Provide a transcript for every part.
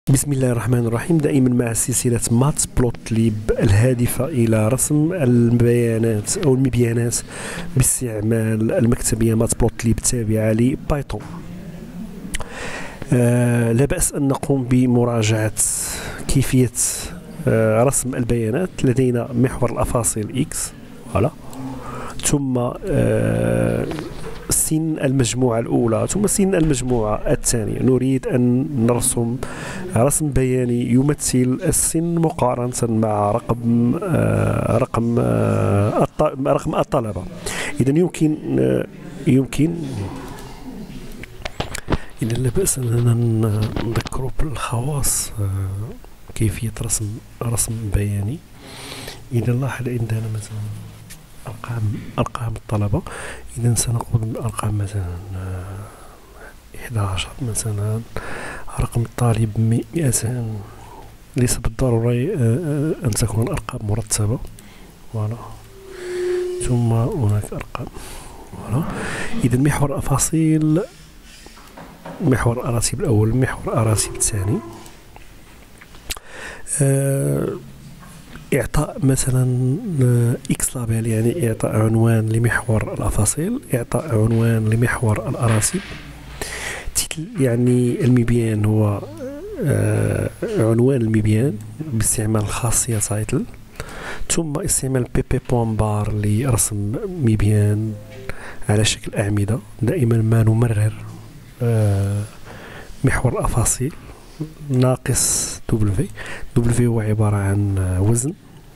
بسم الله الرحمن الرحيم. دائما مع سلسلة ماتبلوتليب الهادفة إلى رسم البيانات أو المبيانات باستعمال المكتبية ماتبلوتليب التابعة لبايثون. لا بأس أن نقوم بمراجعة كيفية رسم البيانات. لدينا محور الأفاصيل X ثم سن المجموعة الأولى ثم سن المجموعة الثانية. نريد أن نرسم رسم بياني يمثل السن مقارنة مع رقم الطلبة. إذا يمكن إذا لا بأس أننا نذكر بالخواص كيفية رسم بياني. إذا لاحظ عندنا مثلا أرقام الطلبة، إذا سنقول بالأرقام مثلا 11 مثلا، رقم الطالب 200. ليس بالضروري أن تكون الأرقام مرتبة. ثم هناك أرقام. إذا محور الأفاصيل، محور الأراتب الأول، محور الأراتب الثاني. إعطاء مثلا إكس لابيل، يعني إعطاء عنوان لمحور الأفاصيل، إعطاء عنوان لمحور الأراتب. يعني المبيان هو عنوان المبيان باستعمال الخاصية تايتل، ثم استعمال pp.bar لرسم مبيان على شكل أعمدة. دائما ما نمرر محور الأفاصيل ناقص W هو عبارة عن وزن.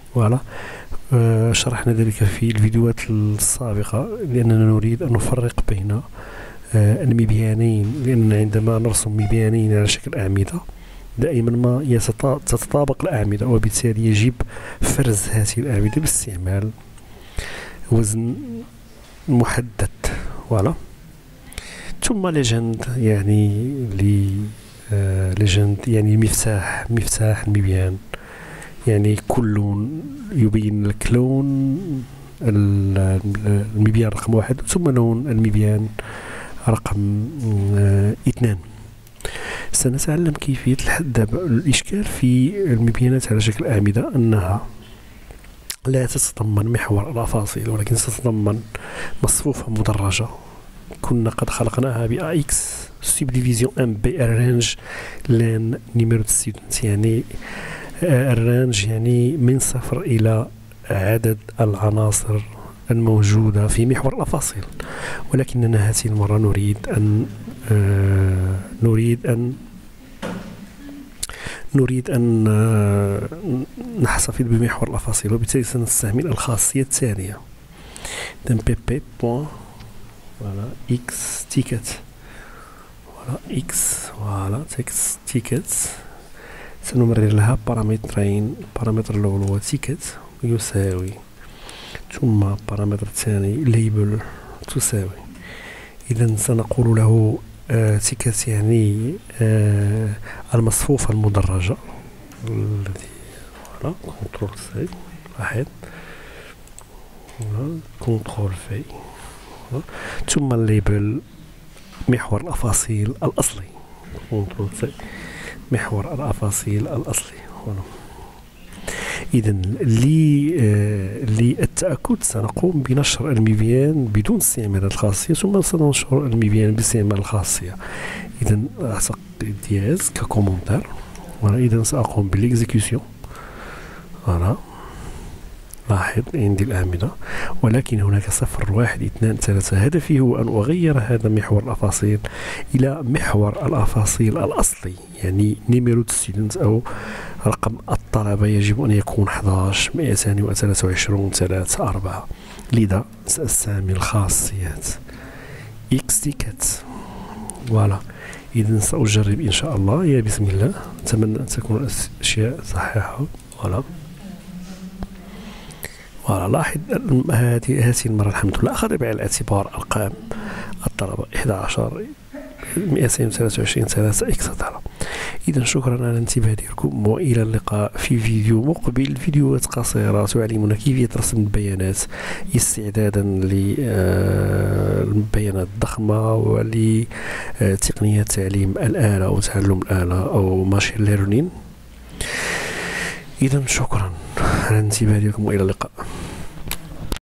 شرحنا ذلك في الفيديوهات السابقة، لأننا نريد أن نفرق بين المبيانين، لأننا عندما نرسم مبيانين على شكل أعمدة دائما ما تتطابق الأعمدة، وبالتالي يجب فرز هذه الأعمدة باستعمال وزن محدد. ثم ليجند، يعني ليجند يعني مفتاح المبيان، يعني كل لون يبين لك لون المبيان رقم 1 ثم لون المبيان رقم 2. سنتعلم كيفية الحد. الإشكال في المبيانات على شكل أعمدة أنها لا تتضمن محور الأفاصيل، ولكن تتضمن مصفوفة مدرجة. كنا قد خلقناها بAX subdivision MB arrange لان نيميرو ستودنت، يعني الرانج يعني من 0 إلى عدد العناصر الموجودة في محور الأفاصيل. ولكننا هذه المرة نريد أن نحتفظ بمحور الأفاصيل، وبالتالي سنستعمل الخاصية الثانية pp. X ticket. X text tickets. سنمرر لها بارامترين. البارامتر الأول هو تيكت يساوي، ثم البارامتر الثاني ليبل تساوي. إذا سنقول له تيكت يعني المصفوفة المدرجة التي كنترول سي واحد، كنترول في، ثم الليبل محور الأفاصيل الأصلي، كنترول سي محور الأفاصيل الأصلي. إذا للتأكد سنقوم بنشر المبيان بدون استعمال الخاصية، ثم سننشر المبيان باستعمال الخاصية. إذا أعتقد دياز ككومنتار. إذا سأقوم بالإكزيكيوشن. لاحظ عندي الأعمدة، ولكن هناك 0 1 2 3. هدفي هو أن أغير هذا محور الأفاصيل إلى محور الأفاصيل الأصلي، يعني نيميرو ستودنت أو رقم الطلبة يجب أن يكون 11 223 3 4. لذا سأستعمل خاصيات X تيكت. إذا سأجرب إن شاء الله. يا بسم الله، أتمنى أن تكون الأشياء صحيحة. لاحظ هذه المرة الحمد لله أخذ بعين الاعتبار أرقام الطلبة 11 223 3 إكسترا. إذا شكرا على انتباه ديالكم، وإلى اللقاء في فيديو مقبل. فيديوهات قصيرة تعلمنا كيفية رسم البيانات استعدادا للبيانات الضخمة ولتقنية تعليم الآلة أو تعلم الآلة أو ماشين ليرنين. إذا شكرا على انتباه ديالكم، وإلى اللقاء.